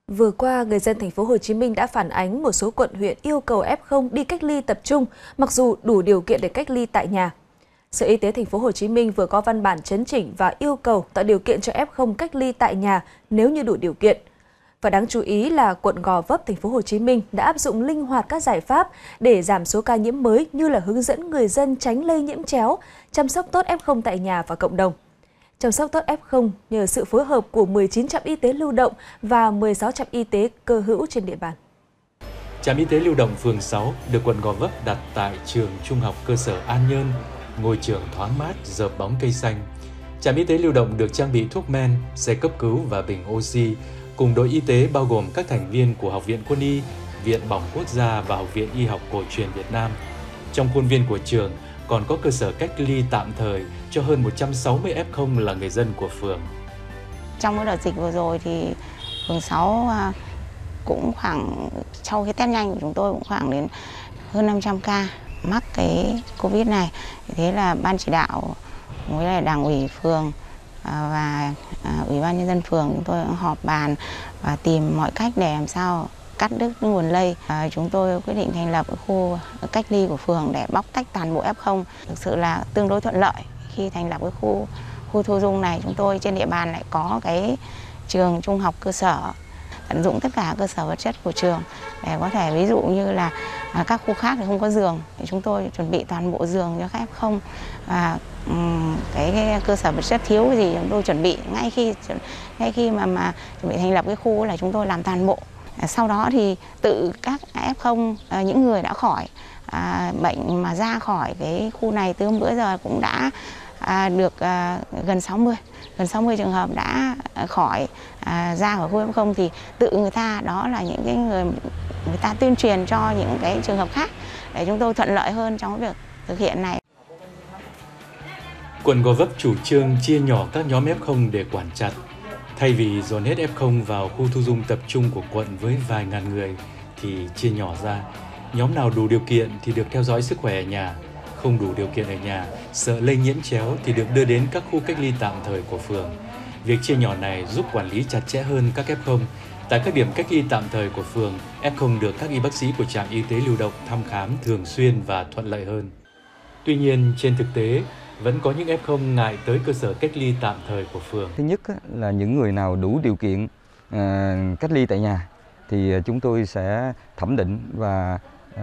Vừa qua, người dân thành phố Hồ Chí Minh đã phản ánh một số quận huyện yêu cầu F0 đi cách ly tập trung, mặc dù đủ điều kiện để cách ly tại nhà. Sở Y tế thành phố Hồ Chí Minh vừa có văn bản chấn chỉnh và yêu cầu tạo điều kiện cho F0 cách ly tại nhà nếu như đủ điều kiện. Và đáng chú ý là quận Gò Vấp, thành phố Hồ Chí Minh đã áp dụng linh hoạt các giải pháp để giảm số ca nhiễm mới, như là hướng dẫn người dân tránh lây nhiễm chéo, chăm sóc tốt F0 tại nhà và cộng đồng. Chăm sóc tốt F0 nhờ sự phối hợp của 19 trạm y tế lưu động và 16 trạm y tế cơ hữu trên địa bàn. Trạm y tế lưu động phường 6 được quận Gò Vấp đặt tại trường Trung học cơ sở An Nhơn, ngôi trường thoáng mát, dợp bóng cây xanh. Trạm y tế lưu động được trang bị thuốc men, xe cấp cứu và bình oxy, cùng đội y tế bao gồm các thành viên của Học viện Quân y, Viện Bỏng Quốc gia và Học viện Y học cổ truyền Việt Nam. Trong khuôn viên của trường còn có cơ sở cách ly tạm thời cho hơn 160 F0 là người dân của phường. Trong cái đợt dịch vừa rồi thì phường 6 cũng khoảng, sau cái test nhanh của chúng tôi cũng khoảng đến hơn 500 ca mắc cái Covid này. Thế là ban chỉ đạo với lại đảng ủy phường và ủy ban nhân dân phường chúng tôi cũng họp bàn và tìm mọi cách để làm sao cắt đứt nguồn lây. Chúng tôi quyết định thành lập khu cách ly của phường để bóc tách toàn bộ F0. Thực sự là tương đối thuận lợi khi thành lập cái khu thu dung này. Chúng tôi trên địa bàn lại có cái trường trung học cơ sở, tận dụng tất cả cơ sở vật chất của trường để có thể, ví dụ như là các khu khác thì không có giường thì chúng tôi chuẩn bị toàn bộ giường cho các F0, và cái cơ sở vật chất thiếu cái gì chúng tôi chuẩn bị ngay khi mà chuẩn bị thành lập cái khu là chúng tôi làm toàn bộ. Sau đó thì tự các F0, những người đã khỏi bệnh mà ra khỏi cái khu này từ hôm bữa giờ cũng đã được gần 60 trường hợp đã khỏi ra khỏi khu F0, thì tự người ta, đó là những cái người ta tuyên truyền cho những cái trường hợp khác để chúng tôi thuận lợi hơn trong cái việc thực hiện này. Quận Gò Vấp chủ trương chia nhỏ các nhóm F0 để quản chặt. Thay vì dồn hết F0 vào khu thu dung tập trung của quận với vài ngàn người thì chia nhỏ ra. Nhóm nào đủ điều kiện thì được theo dõi sức khỏe ở nhà, không đủ điều kiện ở nhà, sợ lây nhiễm chéo thì được đưa đến các khu cách ly tạm thời của phường. Việc chia nhỏ này giúp quản lý chặt chẽ hơn các F0. Tại các điểm cách ly tạm thời của phường, F0 được các y bác sĩ của trạm y tế lưu động thăm khám thường xuyên và thuận lợi hơn. Tuy nhiên, trên thực tế, vẫn có những F0 ngại tới cơ sở cách ly tạm thời của phường. Thứ nhất là những người nào đủ điều kiện cách ly tại nhà thì chúng tôi sẽ thẩm định và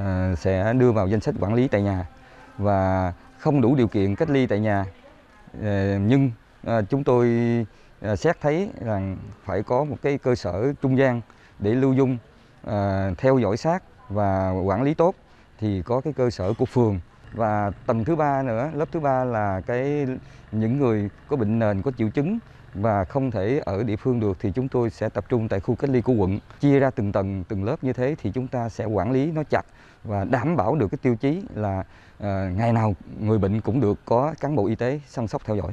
sẽ đưa vào danh sách quản lý tại nhà. Và không đủ điều kiện cách ly tại nhà nhưng chúng tôi xét thấy rằng phải có một cái cơ sở trung gian để lưu dung, theo dõi sát và quản lý tốt thì có cái cơ sở của phường. Và tầng thứ ba nữa, lớp thứ ba là những người có bệnh nền, có triệu chứng và không thể ở địa phương được thì chúng tôi sẽ tập trung tại khu cách ly của quận. Chia ra từng tầng, từng lớp như thế thì chúng ta sẽ quản lý nó chặt và đảm bảo được cái tiêu chí là ngày nào người bệnh cũng được có cán bộ y tế săn sóc theo dõi.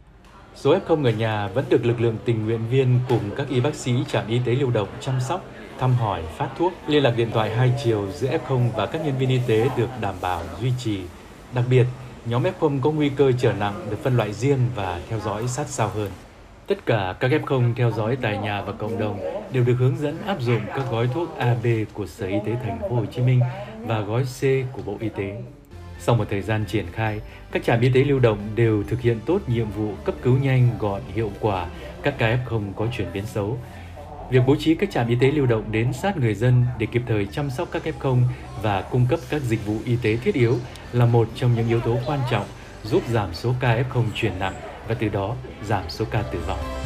Số F0 ở nhà vẫn được lực lượng tình nguyện viên cùng các y bác sĩ trạm y tế lưu động chăm sóc, thăm hỏi, phát thuốc. Liên lạc điện thoại 2 chiều giữa F0 và các nhân viên y tế được đảm bảo duy trì. Đặc biệt, nhóm F0 có nguy cơ trở nặng được phân loại riêng và theo dõi sát sao hơn. Tất cả các F0 theo dõi tại nhà và cộng đồng đều được hướng dẫn áp dụng các gói thuốc AB của Sở Y tế thành phố Hồ Chí Minh và gói C của Bộ Y tế. Sau một thời gian triển khai, các trạm y tế lưu động đều thực hiện tốt nhiệm vụ cấp cứu nhanh, gọn, hiệu quả các ca F0 có chuyển biến xấu. Việc bố trí các trạm y tế lưu động đến sát người dân để kịp thời chăm sóc các F0 và cung cấp các dịch vụ y tế thiết yếu là một trong những yếu tố quan trọng giúp giảm số ca F0 chuyển nặng và từ đó giảm số ca tử vong.